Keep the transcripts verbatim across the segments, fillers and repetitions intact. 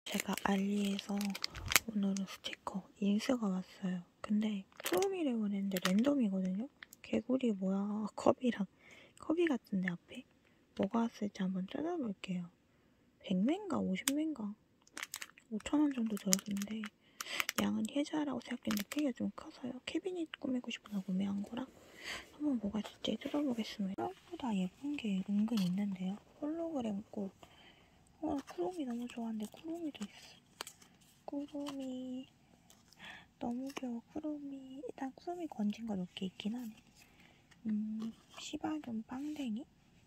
제가 알리에서 오늘은 스티커 인스가 왔어요. 근데 크롬이라고 했는데 랜덤이거든요. 개구리 뭐야, 컵이랑 컵이 같은데 앞에 뭐가 왔을지 한번 찾아볼게요. 백 매인가 오십 매인가 오천 원 정도 들었는데 양은 혜자라고 생각했는데 크기가 좀 커서요. 캐비닛 꾸미고 싶어서 구매한 거라 한번 뭐가 있을지 뜯어보겠습니다. 생각보다 예쁜 게 은근 있는데요. 홀로그램 꽃. 어, 쿠로미 너무 좋아하는데 쿠로미도 있어. 쿠로미 너무 귀여워. 쿠로미 일단 쿠로미 건진 거 몇 개 있긴 하네. 음, 시바견 빵댕이?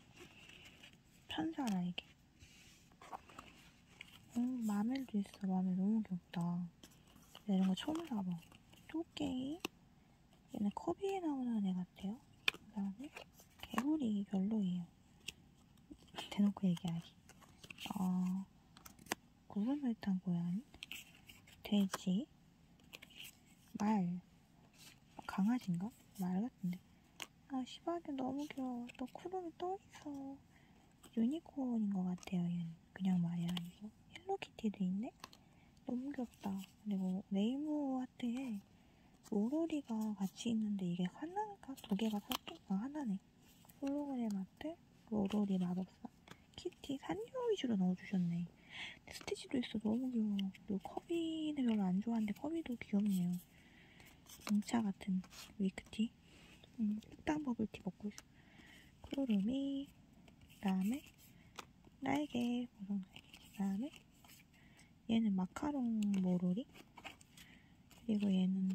천사 날개. 음, 마멜도 있어. 마멜 너무 귀엽다. 이런 거 처음 사봐. 토끼. 얘는 커비에 나오는 애 같아요. 그 다음에 개구리 별로예요. 대놓고 얘기하기. 어, 구름을탄 고양이, 돼지, 말, 강아지인가? 말 같은데. 아, 시바견 너무 귀여워. 또 쿠로미 또 있어. 유니콘인 것 같아요, 얘는. 그냥 말이 아니고. 헬로키티도 있네? 너무 귀엽다. 그리고 네이버 아트에 오로리가 같이 있는데 이게 하나인가? 두 개가 섞인 거 하나네. 홀로그램 아트, 오로리 마법사, 키티, 산요 위주로 넣어주셨네. 스티치도 있어. 너무 귀여워. 그리고 커비는 별로 안 좋아하는데 커비도 귀엽네요. 공차 같은 위크티. 음, 흑당 버블티 먹고 있어. 쿠로미. 그 다음에 날개. 그 다음에 얘는 마카롱 모로리. 그리고 얘는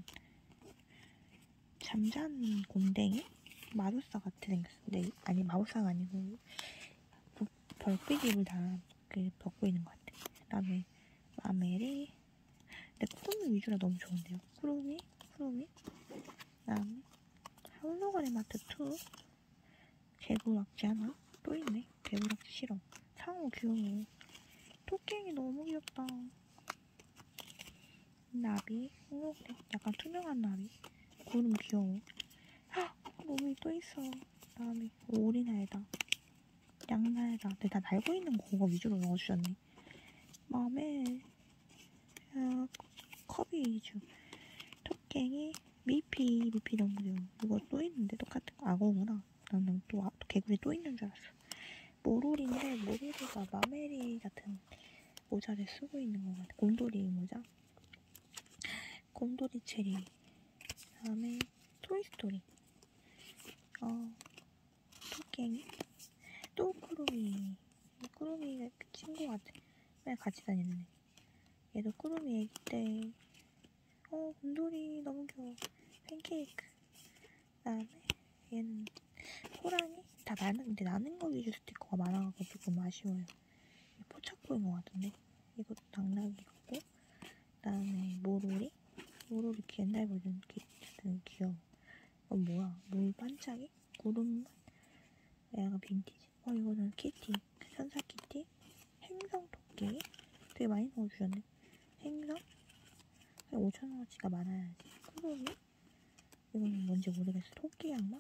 잠자는 곰댕이. 마법사 같이 생겼어. 근데 아니 마법사가 아니고 별빛 입을 다 그 벗고 있는 것 같아. 그 다음에 마멜이. 근데 쿠로미 위주라 너무 좋은데요. 쿠로미, 쿠로미. 그 다음에 홀로그램 아트 투. 개구락지 하나? 또 있네. 개구락지 싫어. 상어 귀여워. 토끼이 너무 귀엽다. 나비, 홀로그램. 약간 투명한 나비. 구름 귀여워. 헉! 놈이 또 있어. 그 다음에 오리날다. 양날다. 근데 다 날고 있는 거 그거 위주로 넣어주셨네. 마멜. 어, 커비 위주. 토깽이, 미피. 미피 너무 귀여워. 이거 또 있는데 똑같은 거. 악어구나. 나는 또, 아, 또 개구리 또 있는 줄 알았어. 모로리인데 모로리가 마멜이 같은 모자를 쓰고 있는 것 같아. 곰돌이 모자. 곰돌이 체리. 그 다음에 토이스토리. 어, 토깽이. 또 쿠루미. 쿠루미가 그 친구 같아. 맨날 같이 다니는 애. 얘도 쿠루미 애기 때. 어, 곰돌이 너무 귀여워. 팬케이크. 그 다음에 얘는 호랑이? 다 나는, 근데 나는 거 위주 스티커가 많아가지고 조금 아쉬워요. 포착보인 것 같은데. 이것도 당나귀 같고. 그 다음에 모로리. 모로리 옛날 버전 되게 귀여워. 어, 뭐야? 물 반짝이? 구름만? 약간 빈티지. 어, 이거는 키티. 천사 키티. 행성 토끼. 되게 많이 넣어주셨네. 행성? 오천 원어치가 많아야지. 쿠로미? 이건 뭔지 모르겠어. 토끼 양말?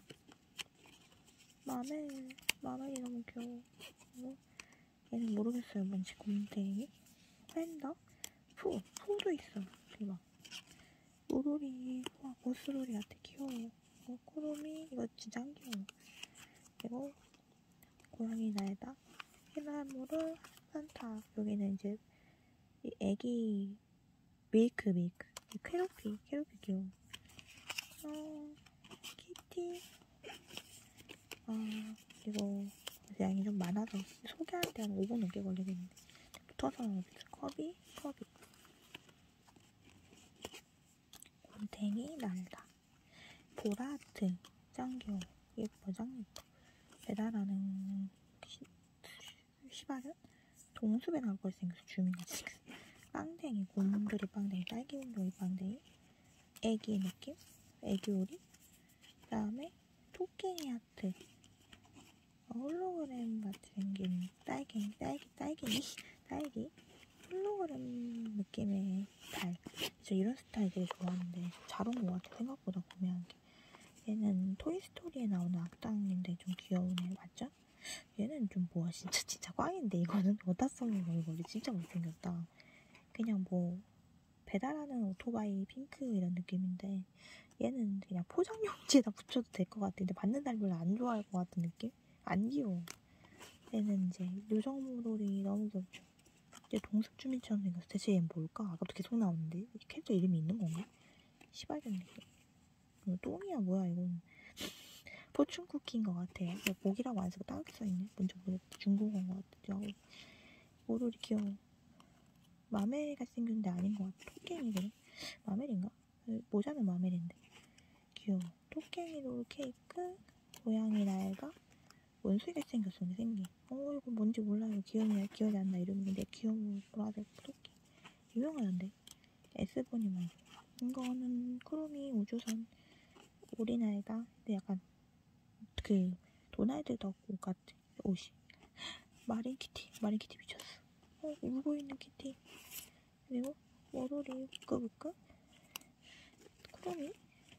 마멜. 마멜이 너무 귀여워. 그리고 얘는 모르겠어요. 뭔지. 곰탱이. 팬더. 푸. 푸도 있어. 대박. 오로리. 와, 보스로리 같아. 귀여워. 어, 쿠로미. 이거 진짜 안 귀여워. 그리고 고양이 날다. 히라모르. 산타. 여기는 이제 이 애기 밀크 밀크. 캐로피. 캐로피 귀여워. 어, 키티. 아, 이거 양이 좀 많아서 소개할 때 한 오 분 넘게 걸리겠는데. 붙어서 컵이, 컵이. 곰탱이 날다. 보라트. 짱 귀여워. 예뻐, 짱 예뻐. 배달하는 시, 시바견? 동숲에 나올 걸 생겨서 주민같이. 빵댕이, 곰돌이 빵댕이, 딸기 곰돌이 빵댕이. 애기 느낌? 애기 오리. 그 다음에 토끼 하트. 홀로그램 같이 생긴 딸기, 딸기, 딸기, 딸기. 홀로그램 느낌의 달. 진짜 이런 스타일 되게 좋아하는데 잘 온 것 같아. 생각보다 구매한 게. 얘는 토이스토리에 나오는 악당인데 좀 귀여운 애 맞죠? 얘는 좀 뭐야 진짜 진짜 꽝인데 이거는 어디다 써먹어 이거 진짜 못생겼다. 그냥 뭐 배달하는 오토바이 핑크 이런 느낌인데 얘는 그냥 포장용지에다 붙여도 될 것 같아. 근데 받는 사람이 별로 안 좋아할 것 같은 느낌? 안 귀여워. 얘는 이제 요정모돌이 너무 귀엽죠. 이제 동습주민처럼 생겼어. 대체 얘는 뭘까? 아까부터 계속 나오는데 캐릭터 이름이 있는 건가? 시발견 느낌. 이거 똥이야 뭐야 이건. 포춘 쿠키인 것 같아요. 목이라고 안 쓰고 따로 써있네. 뭔지 모르겠다. 중국어인 것 같아. 모돌이 귀여워. 마멜같이 생겼는데 아닌 것 같아. 토깽이거든. 마멜인가? 모자는 마멜인데 귀여워. 토깽이 롤 케이크, 고양이 날가, 원숭이같이 생겼어. 근데 생긴. 어 이거 뭔지 몰라요. 기억이, 기억이 안 나 이름이. 근데 귀여워. 뭐라 해야 토끼. 유명하던데. S본이 말이야. 이거는 크로미 우주선 오리날가. 근데 약간 그 도날드 덕 옷 같아. 옷이. 마린키티. 마린키티 미쳤어. 어 울고 있는 키티. 그리고 모돌이 부끄부끄. 크로미.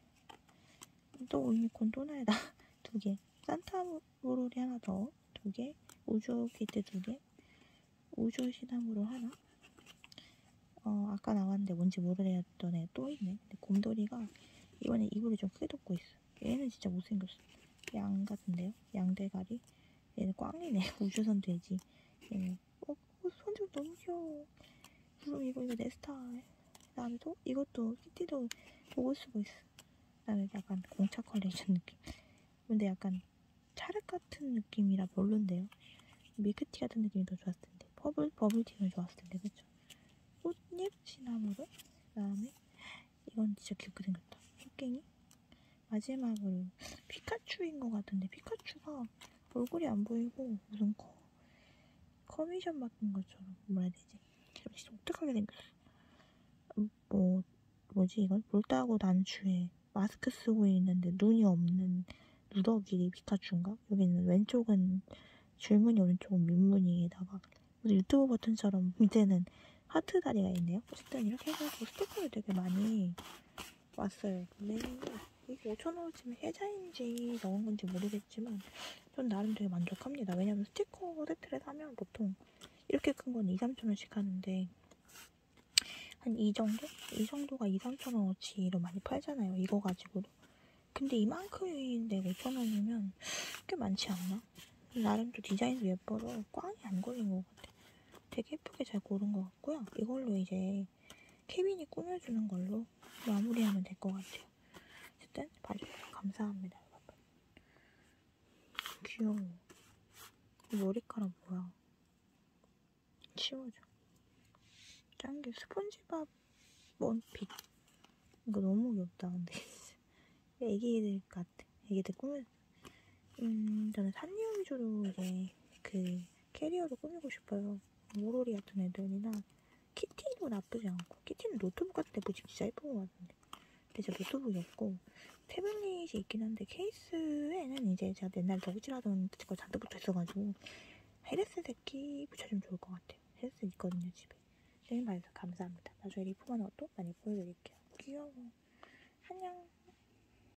또 유니콘 도날다. 두 개. 산타 모롤이 하나 더. 두 개. 우주 키트 두 개. 우주 시나무로 하나. 어 아까 나왔는데 뭔지 모르겠던 애 또 있네. 근데 곰돌이가 이번에 이불을 좀 크게 덮고 있어. 얘는 진짜 못생겼어. 양 같은데요? 양대가리. 얘는 꽝이네. 우주선 돼지. 얘는 어, 어 손좀 너무 귀여워. 그럼 이거 이거 내 스타일. 그다음에 또 이것도 키티도 보고 쓰고 있어. 그다음에 약간 공차 컬레이션 느낌. 근데 약간 차륵 같은 느낌이라 별론데요. 밀크티 같은 느낌이 더 좋았을 텐데. 버블 버블티는 좋았을 텐데 그쵸? 꽃잎 시나무로. 그다음에 이건 진짜 귀엽게 생겼다. 토깽이. 마지막으로 피카츄인 것 같은데 피카츄가 얼굴이 안 보이고 무슨 커 커미션 맡은 것처럼 뭐라 해야 되지? 진짜 독특하게 생겼어. 뭐 뭐지 이건? 볼 따고 난추에 마스크 쓰고 있는데 눈이 없는 누더기 피카츄인가? 여기는 왼쪽은 줄무늬 오른쪽은 민무늬에다가 무슨 유튜브 버튼처럼 밑에는 하트 다리가 있네요. 어쨌든 이렇게 해가지고 스티커를 되게 많이 왔어요. 근데 이게 오천 원어치면 혜자인지 넣은 건지 모르겠지만 전 나름 되게 만족합니다. 왜냐면 스티커 세트를 사면 보통 이렇게 큰 건 이, 삼천 원씩 하는데 한 이 정도? 이 정도가 이, 삼천 원어치로 많이 팔잖아요. 이거 가지고도. 근데 이만큼인데 오천 원이면 꽤 많지 않나? 나름 또 디자인도 예뻐서 꽝이 안 걸린 것 같아. 되게 예쁘게 잘 고른 것 같고요. 이걸로 이제 케빈이 꾸며주는 걸로 마무리하면 될 것 같아요. 어쨌든 봐주셔서 감사합니다, 여러분. 귀여워. 이 머리카락 뭐야? 치워줘. 짱게 스폰지밥 원핏. 이거 너무 귀엽다, 근데. 애기들 같아. 애기들 꾸며. 음, 저는 산리오 위주로 이제 그 캐리어를 꾸미고 싶어요. 모로리 같은 애들이나 키티도 나쁘지 않고. 키티는 노트북 같은 데 보지 진짜 예쁜 것 같은데. 근데 제 노트북이 없고 태블릿이 있긴 한데 케이스에는 이제 제가 옛날에 덕질하던 거 잔뜩 붙어 있어가지고 헤르스 새끼 붙여주면 좋을 것 같아요. 헤르스 있거든요 집에. 선생님 봐주셔서 감사합니다. 나중에 리폼하는 것도 많이 보여드릴게요. 귀여워. 안녕.